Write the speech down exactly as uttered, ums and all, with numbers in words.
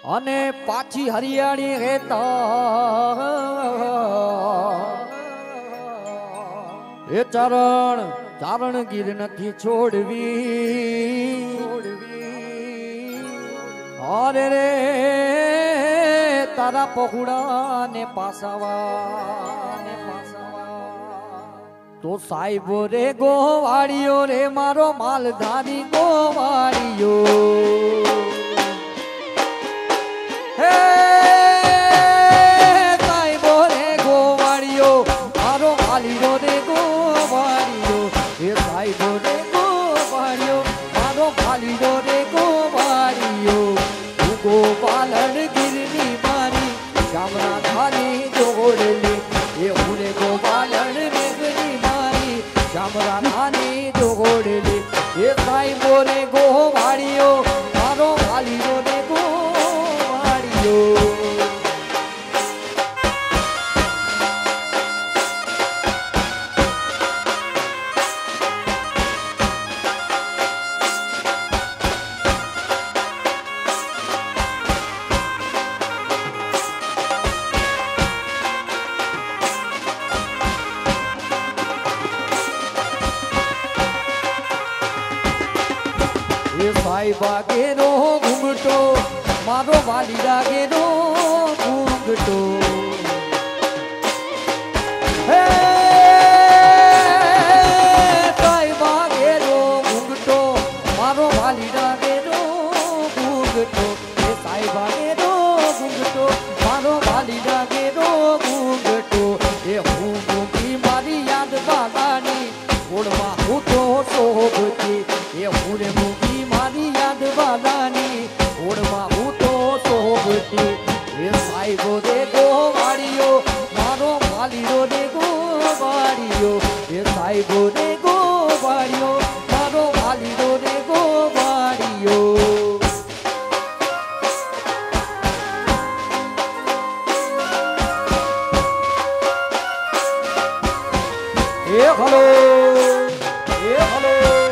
અને પાછી હરિયાળી રહેતા એ ચરણ ચારણ ગીર નથી છોડવી અરે રે તારા પહોળા ને પાસાવા ને પાસાવા તો સાહેબો રે ગોવાળિયો રે મારો માલધારી ગોવાળિયો હે સાહેબો રે ગોવાળિયો મારો માલીરો રે ગોવાળિયો હે સાહેબો રે ગોવાળિયો મારો માલીરો રે ગોવાળિયો ગોપાલન ગીરની મારી ગામના ધારી જોડલી એ ઉરે ગોપાલન ગીરની મારી ગામના ધારી જોડલી એ સાહેબો રે ગોવાળિયો મારો વાલીઓ રે ગોવાળિયો સાહેબા ગેરો ઘૂંઘટો મારો વાલીડા ગેરો ઘૂંઘટો હે સાહેબા ગેરો ઘૂંઘટો મારો વાલીડા ગેરો ઘૂંઘટો હે સાહેબા ગેરો ઘૂંઘટો મારો વાલીડા ગેરો ઘૂંઘટો એ હું ઘૂંઘી મારી યાદ બાલાની ઓળમાં હું તો શોભતી એ હું રે મૂકી મારી યાદ બાલાની ઓળમાં હું તો શોભતી એ સાહેબો રે ગોવાળિયો મારો માલીરો રે ગોવાળિયો એ સાહેબો રે ગોવાળિયો મારો માલીરો રે ગોવાળિયો એ હલો એ હલો